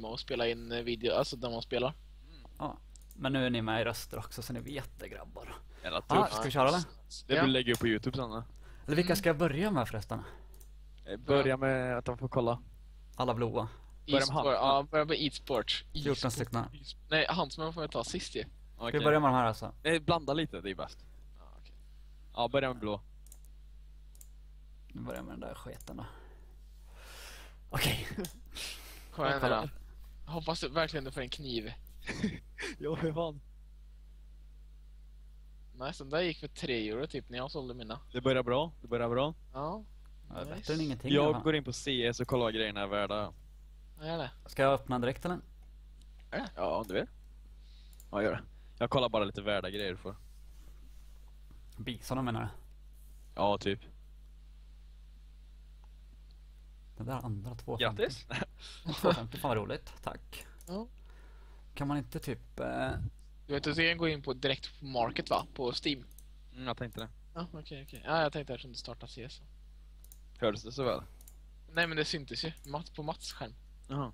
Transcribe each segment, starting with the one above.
streama och spela in video, alltså när man spelar. Ja, men nu är ni med i röster också så ni vet det, grabbar. Jävla Ja, tufft. ska vi köra eller? Det Ja. du lägger upp på YouTube sen då. Eller vilka ska jag börja med förresten? Börja med att de får kolla. Alla blåa. Börja med E-sport, han. ja, börja med e-sport. 14 stycken. Nej, Huntsman får jag ta sist ju. Ska vi börja med de här alltså? Blanda lite, det är bäst. Ja, okej. Ja, börja med blå. Nu börjar med den där sketen då. Okej. Kom igen nu kolla. då. Hoppas verkligen du får en kniv. Ja, hur fan. Nice, den där gick för 3 euro typ när jag sålde mina. Det börjar bra, det börjar bra. Ja, Ja, det är bättre än ingenting. Jag går in på CS och kollar vad grejerna är värda. jag gör det. Ska jag öppna direkt eller? Ja, om du vill. Ja, gör det. Jag kollar bara lite värda grejer för. Bison menar du? Ja, typ. Den där andra 250. Grattis! 250, fan vad roligt. Tack. Ja. Kan man inte typ... Du vet, du kan gå in på direkt på Market va? På Steam. Jag tänkte det. Ja, okej. Ja, jag tänkte eftersom du startade CS. Hördes det så väl? Nej, men det syntes ju. På Mats skärm. Jaha.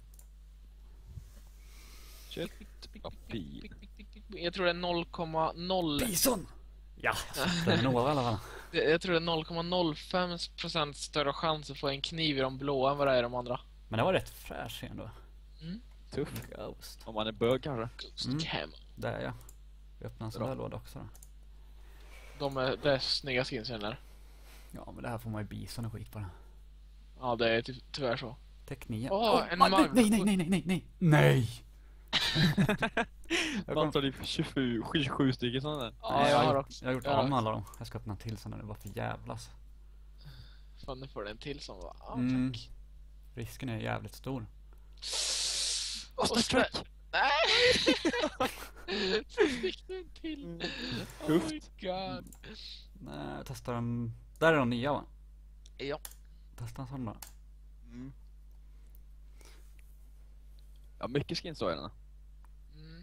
Kör. Papir. Jag tror det är 0,0... Bison! Ja, jag satte den Nova i alla fall. Jag tror det är 0,05% större chans att få en kniv i de blåa än vad det är i de andra. Men det var rätt fräsch ändå. Tuff. Ghost. Om man är bög kanske. Ghost Camo. Det är jag. Vi öppnar en sån Bra. där låda också då. Det är snygga skins i den där. Ja, men det här får man ju bison och skit på det. Ja, det är tyvärr så. Teknia. En nej, marv. Nej! Man tar typ 27 stycken sådana där. Ja, Nej, jag jag har har också. gjort jag har av med alla dem. Jag ska öppna en till sen när det var för jävlas. Fan, nu får du en till som var... Ja, Mm. tack. Risken är jävligt stor. Och Starstruck! Nej! Så fick du en till. Oh my Tufft. god. Nej, jag testar en... Där är de nya va? Ja. Testa en sån då. Mm. Ja, mycket skins då är den. Mm.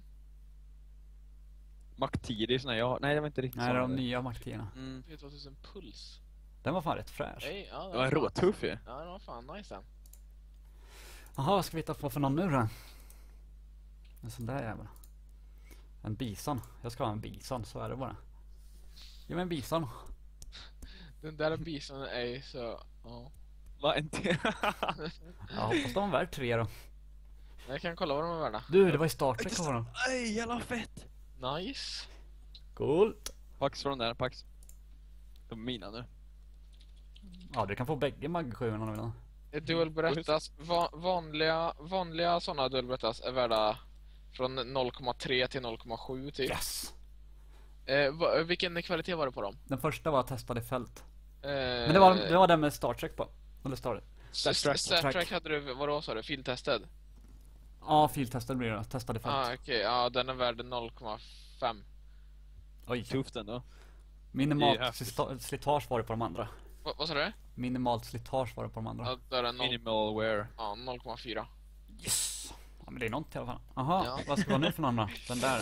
Mac 10, det är såna jag... Nej, det var inte riktigt Nej, det är såna. de nya Mac-10. Mm. P2000 Puls. Den var fan rätt fräsch. Nej, ja, Det var råtuff ju. Ja, det var fan nice den. Jaha, vad ska vi hitta på för någon nu då? En sån där jävel. En bison. Jag ska ha en bison, så är det bara. Ge mig en bison. Den där bisonen är ju så... Ja. Va, en till? Jag hoppas de var värd 3 då. Jag kan kolla vad de är värda. Du, det var i Star Trek var de. Nej, jävla fett! Nice. Coolt. Pax från där, Pax. De är mina nu. Ja, du kan få bägge Mag 7 om du vill ha. Dual berättas. Vanliga sådana dual berättas är värda från 0,3 till 0,7 typ. Yes! Vilken kvalitet var det på dem? Den första var testad i fält. Men Men det var den med Star Trek på. Eller Star Star Trek hade du, vadå sa du? Fieldtested? Ja, filtestad blir det. Testad i fält. Okej. Ja, den är värd 0,5. Oj. Tufft ändå. Minimalt Det är häftigt. slitage var det på de andra. Vad sa du? Minimalt slitage var det på de andra. Ja, där är 0.4. 0,4. Yes! Ja, men det är något i alla fall. Jaha, Ja. vad ska vi ha nu för någon då? Den där.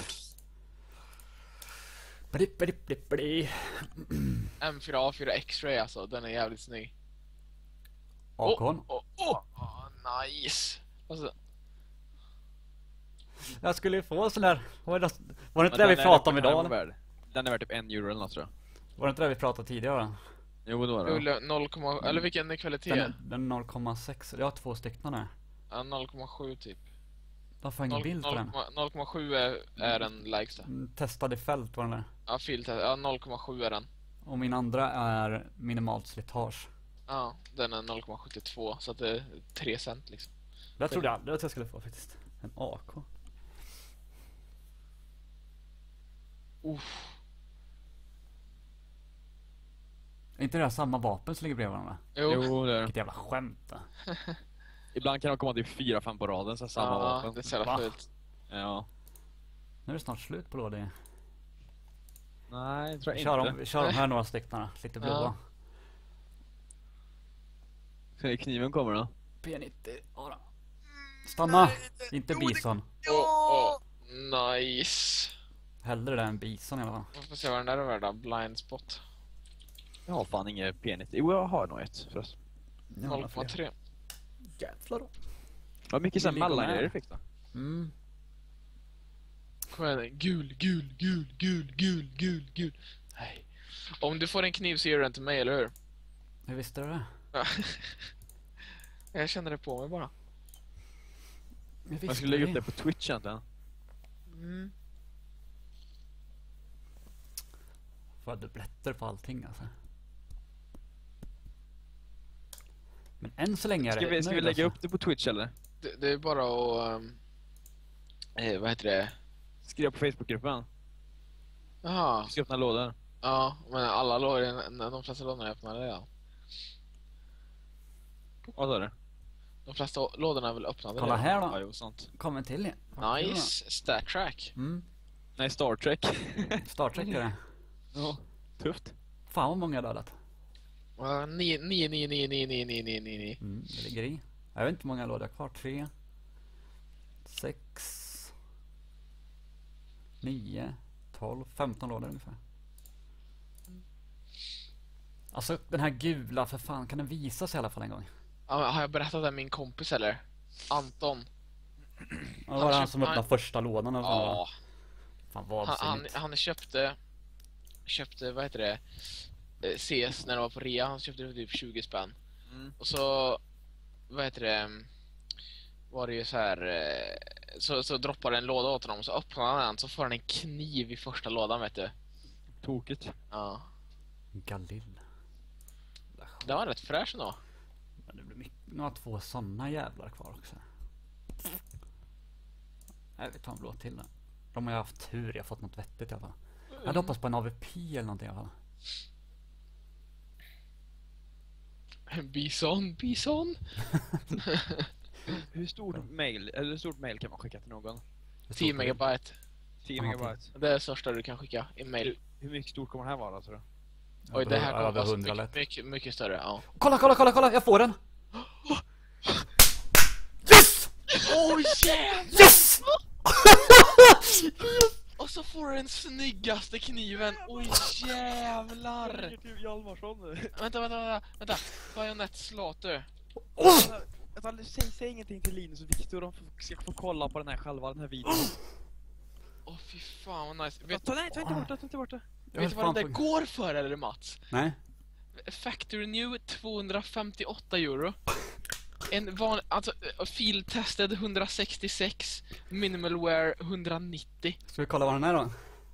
Bli. M4A4 X-ray alltså, den är jävligt snygg. AK:n. Nice. Alltså, Jag skulle ju få en sån där. Var det inte det vi pratade om idag? Eller? Den är värd typ 1 euro eller något tror jag. Var det inte det vi pratade tidigare? Jo, då är det. 0, eller vilken är kvalitet? Den 0,6. Jag har 2 stycken där. Ja, 0,7 typ. Jag får ingen bild på den. 0,7 är den lägsta. Testad i fält var den där. Ja, filter. Ja, 0,7 är den. Och min andra är minimalt slitage. Ja, den är 0,72 så att det är 3 cent liksom. Det trodde jag aldrig att jag skulle få faktiskt. En AK. Är inte det här samma vapen som ligger bredvid varandra? Jo. det är Vilket jävla skämt då. Ibland kan de komma till 4-5 på raden så här, samma Ja, vapen. det är så jävla Va? fult. Ja. Nu är det snart slut på lådor. Nej, tror jag Kör inte. de, kör de här några stycken. Lite blåa. Ja. Kniven kommer då. P90. Ja då. Stanna! Inte bison. Nice. Hellre det än bison i alla fall. Jag får se vad den där är värda. Blind spot. Jag har fan inget P90. Jo, jag har nog ett förresten. 0,3. Jävlar då. Ja, mycket såhär ligger med. mellangrejer du fick då. Mm. Kom igen, gul. Nej. Om du får en kniv så ger du den till mig, eller hur? Hur visste du det? Ja. Jag känner det på mig bara. Jag skulle lägga upp det på Twitch egentligen. Mm. Får jag dubbletter på allting alltså. Men än så länge är det Ska vi lägga upp det på Twitch eller? Det är bara att... vad heter det? Skriva på Facebookgruppen. Jaha. Vi ska öppna lådor. Ja, men alla lådor, de flesta lådorna är öppnade redan. Vad sa du? De flesta lådorna är väl öppnade Kolla redan. här Ja, då. jo, sant. Kommer till igen. Nice, Star Trek. Mm. Nej, Star Trek. Star Trek är det. Ja, tufft. Fan vad många jag dödat. 9. Det ligger i. Jag vet inte hur många lådor jag har kvar. 3 6 9 12 15 lådor ungefär. Alltså den här gula, för fan, kan den visas i alla fall en gång? Ja, har jag berättat det med min kompis eller? Anton. Ja, det var han som öppnade första lådan och Ja. fan vad Han köpte, vad heter det? CS när det var på rea. Han köpte det för typ 20 spänn. Mm. Och så, vad heter det? Var det ju så här, så droppade en låda åt honom. Så öppnade han den, så får han en kniv i första lådan, vet du. Tokigt. Ja. Galill. Det var rätt fräsch då. Men det blir mycket, några 2 såna jävlar kvar också. Jag vet en blå till den. De har ju haft tur, jag har fått något vettigt i alla fall. Jag hade hoppats på en AVP eller någonting i alla fall. Bison. Hur stort mail kan man skicka till någon? 10 megabyte. 10 megabyte. Det är det största du kan skicka i mail. Hur mycket stort kommer det här vara, tror du? Oj, det här kommer över vara 100 lätt. mycket större, ja. Kolla, jag får den! Yes! Oh yeah! Yes! Och så får du den snyggaste kniven. Oj jävlar! Vänta. Bajonett Slaughter. Säg ingenting till Linus och Viktor. De ska få kolla på den här videon. Åh fy fan vad nice. Ta inte bort det. Vet du vad det där går för, eller Mats? Nej. Factory New 258 euro. En vanlig, alltså field-tested 166, minimalware 190. Ska vi kolla vad den är då?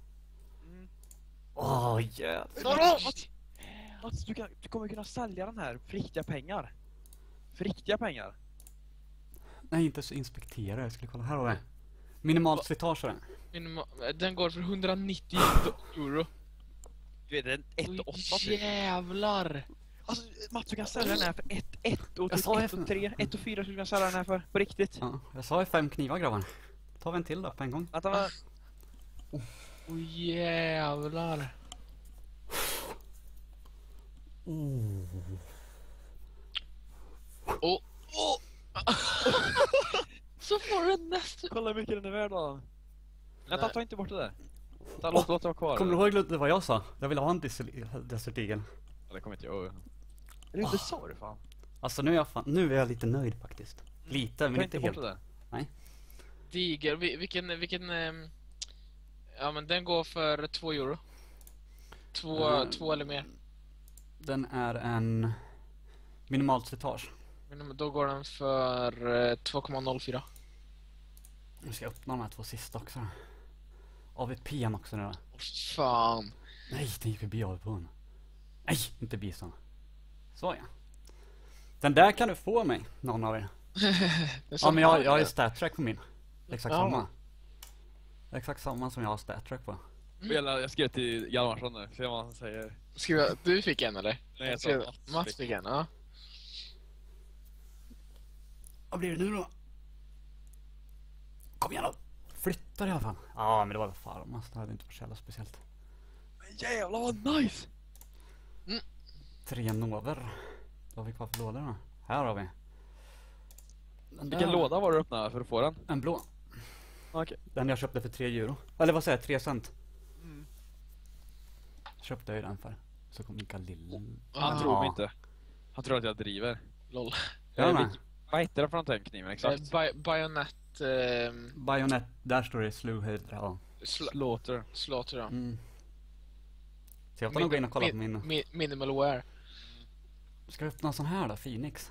Åh jävlar. Mats, du kommer kunna sälja den här för riktiga pengar. För riktiga pengar. Nej, inte så inspektera, jag skulle kolla här då. Minimalt slitage är det. Den går för 190 euro. Du vet, den 1,8 typ. Jävlar. Alltså, Mats, du kan sälja den här för 1 och Jag sa 1 och 3, 1 och 4 skulle du kunna sälja den här för, på riktigt. Ja, jag sa ju 5 knivar grabbar. Tar vi en till då på en gång. Vänta, va? Jävlar. Så får du nästa. Kolla hur mycket den är värd då. Vänta, ta inte bort det där. Låt det vara kvar. Kommer du ihåg vad jag sa? Jag ville ha en Desert Eagle. Ja, det kommer inte jag ihåg. Är det inte så det fan? Alltså nu är jag lite nöjd faktiskt. Lite, men Ta inte inte bort helt. det där. Diger, vilken ja men den går för 2 euro. 2 eller mer. Den är en minimalt slitage. Men då går den för 2,04. Nu ska jag öppna de här 2 sista också. AVP:n också nu då. Fan. Nej, den gick förbi AVP:n. Nej, inte bison. Så ja. Den där kan du få mig, någon av er. Ja, men jag har ju Star Trek på min. Exakt samma. Exakt samma som jag har Star Trek på. Jag skrev till Hjalmarsson nu, se vad han säger. Du fick en eller? Nej, jag sa Mats fick en, ja. Vad blir det nu då? Kom igen då. Flyttar i alla fall. Ja, men det var väl fan. Det hade inte varit så jävla speciellt. Men jävlar vad nice! 3 nover. Vad har vi kvar för lådor då? Här har vi. Vilken låda var du öppnade för att få den? En blå. Okej. Den jag köpte för 3 euro. Eller vad säger jag? 3 cent. Köpte jag ju den för. Så kom Mikael Lill. Han tror mig inte. Han tror att jag driver. Lol. Ja, Vad heter det för någonting, kniven exakt? Bayonet... Bayonet, där står det Slewhead, ja. Slaughter. Slaughter, ja. Mm. Så jag får nog gå in och kolla på min... Minimal wear. Ska jag öppna en sån här då, Phoenix?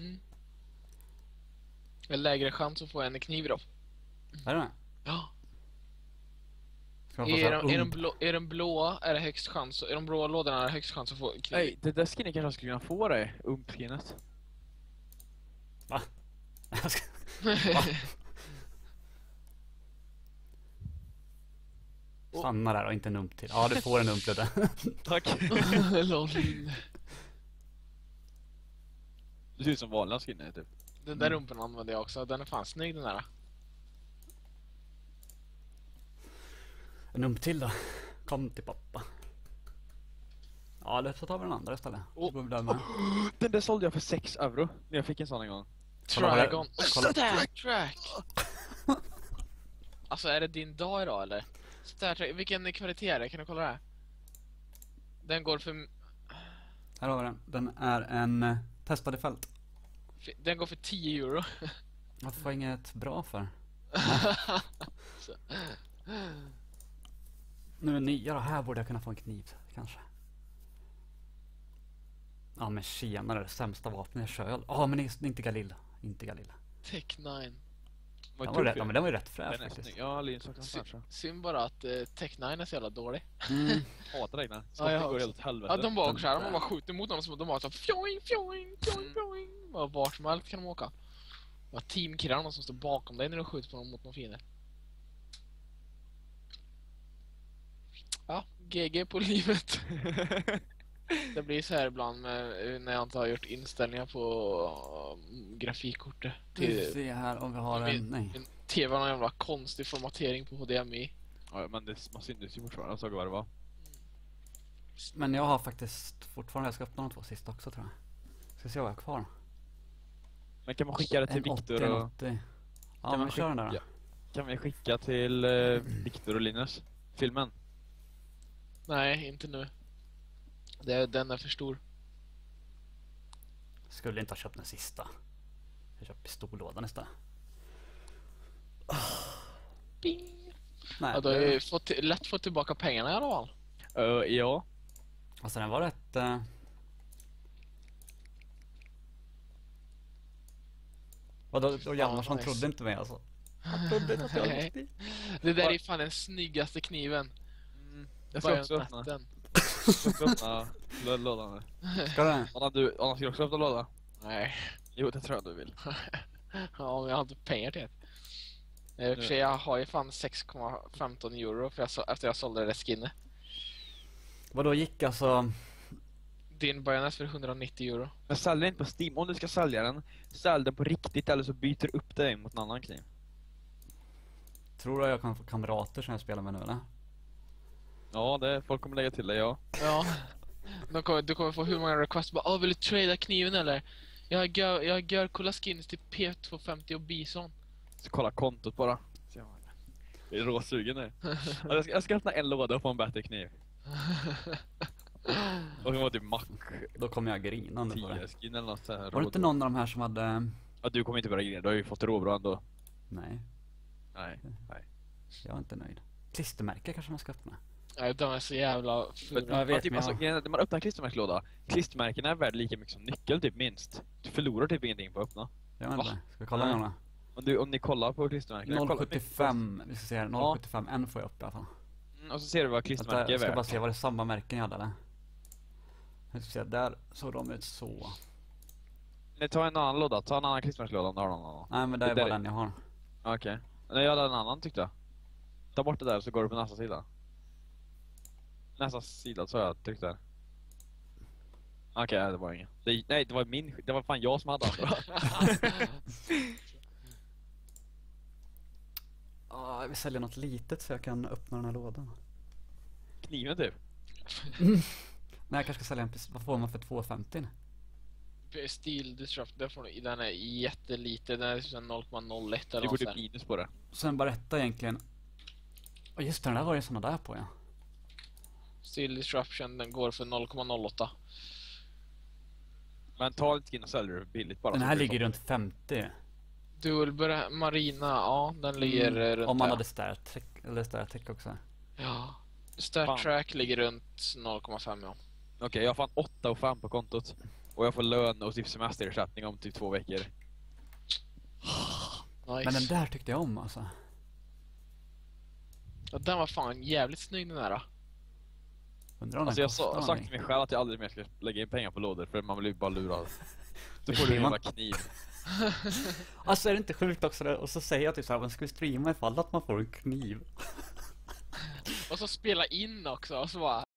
En lägre chans att få en kniv då. Är det? Ja. Ska jag få Är den blåa är det högst chans. Är de blåa lådorna är det högst chans att få kniv. Nej, det där skinnet kanske jag skulle kunna få dig. Umpskinnet. Va? Stanna där och inte en ump till. Ja, du får en ump där. Tack. Lol. Det ser ut som vanliga skinnet typ. Den där rumpen använder jag också. Den är fan snygg den där. En ump till då. Kom till pappa. Ja, det tar vi den andra istället. Går vi där med. Den där sålde jag för 6 euro. När jag fick en sån en gång. Trigon. Kolla. Track. Alltså är det din dag idag eller? Star Trek. Vilken kvalitet är det? Kan du kolla det här? Den går för... Här har vi den. Den är en testade fält. Den går för 10 euro. Varför var inget bra för? Nu är nya då. Här borde jag kunna få en kniv kanske. Ja men tjenare, det sämsta vapnet jag kör. Ja men det är inte Galil. Inte Galil. Tech 9. Den var ju rätt fräsch faktiskt. Ja, Linus har kanske. Synd bara att Tech 9 är så jävla dålig. Hatar regna. Ja, det går helt helvete. Ja, de var också här. Man bara skjuter mot dem som de var så fjoing, fjoing, fjoing, fjoing. Vart som helst kan de åka. Det var teamkillarna som står bakom dig när du skjuter på dem mot någon fiende. Ja, GG på livet. Det blir så här ibland när jag inte har gjort inställningar på grafikkortet. Vi ser här om vi har en... Nej. TV har någon jävla konstig formatering på HDMI. Ja, men man syntes ju fortfarande. Jag såg vad det var. Men jag har faktiskt fortfarande... Jag ska öppna de 2 sista också tror jag. Ska se vad jag har kvar. Men kan man skicka det till Viktor och... 80. Ja, men kör den där då. Kan vi skicka till Viktor och Linus? Filmen? Nej, inte nu. Den är för stor. Skulle inte ha köpt den sista. Jag köpte pistollådan istället. Bing. Nej, Ja, då har jag lätt fått tillbaka pengarna i alla fall. Ja. Alltså den var rätt... Vadå, då Hjalmarsson nice. trodde inte mig alltså. Nej. Det där är fan den snyggaste kniven. Jag ska också öppna. Jag ska öppna lådan nu. Ska den? Anna, ska du också öppna låda? Nej. Jo, det tror jag du vill. Ja, men jag har inte pengar till det. I och för sig, jag har ju fan 6,15 euro efter jag sålde det skinnet. Vadå gick alltså... Din Bayonet för 190 euro. Men sälj den inte på Steam. Om du ska sälja den, sälj den på riktigt eller så byter du upp dig mot en annan kniv. Tror du jag kan få kamrater som jag spelar med nu eller? Ja, folk kommer lägga till dig, ja. Ja. Du kommer få hur många requests bara, vill du trada kniven eller? Jag gör coola skins till P250 och Bison. Så kolla kontot bara. Jag är råsugen nu. Jag ska öppna en låda och få en bättre kniv. Och det var typ Mac. Då kommer jag grinande på det. Skin eller något så här. Var det inte någon av de här som hade... Ja, du kommer inte börja grina. Du har ju fått det råbra ändå. Nej, Nej. jag är inte nöjd. Klistermärke kanske man ska öppna. Nej, de är så jävla fula. Jag vet, typ, men alltså, när man öppnar en klistermärkeslåda, klistermärkena är värd lika mycket som nyckeln typ minst. Du förlorar typ ingenting på att öppna. Jag vet inte. Ska vi kolla några? Om ni kollar på klistermärken. 0,75. Vi ska se här. 0,75. En får jag upp i alla fall. Och så ser du vad klistermärke är värt. Jag ska bara se, var det samma märken jag hade eller? Jag ska se, där såg de ut så. Nej, ta en annan låda. Ta en annan klistermärkeslåda om du har någon annan. Nej, men det är bara den jag har. Okej. Nej, jag hade en annan tyckte jag. Ta bort det där så går du på nästa sida. Nästa sida så jag tryckte där. Okej, det var ingen. Nej, det var fan jag som hade andra. Jag vill sälja något litet så jag kan öppna den här lådan. Kniven typ. Nej, jag kanske ska sälja en vad får man för 2,50? Steel Disrupt, den är jätteliten. Den är 0,01 eller det något borde sånt. minus på det. Sen berätta egentligen. Och just den där var ju såna där på, ja. Steel Disruption, den går för 0,08. Men ta lite skin och sälj det billigt bara. Den så här blir det ligger toppen. runt 50. Dual Marina, ja, den ligger runt Om man där. hade Star Trek också. Ja. Star Fan. Trek ligger runt 0,5, ja. Okej, jag har fan 8,5 på kontot. Och jag får lön och typ semesterersättning om typ 2 veckor. Nice. Men den där tyckte jag om alltså. Ja, den var fan jävligt snygg den här. Undrar om Alltså den jag kostar har sagt någonting. till mig själv att jag aldrig mer ska lägga in pengar på lådor. För man blir ju bara lurad. Så Det får du en blir man. jävla kniv. Alltså är det inte sjukt också det? Och så säger jag typ såhär, man ska vi streama ifall att man får en kniv. Och så spela in också, och så bara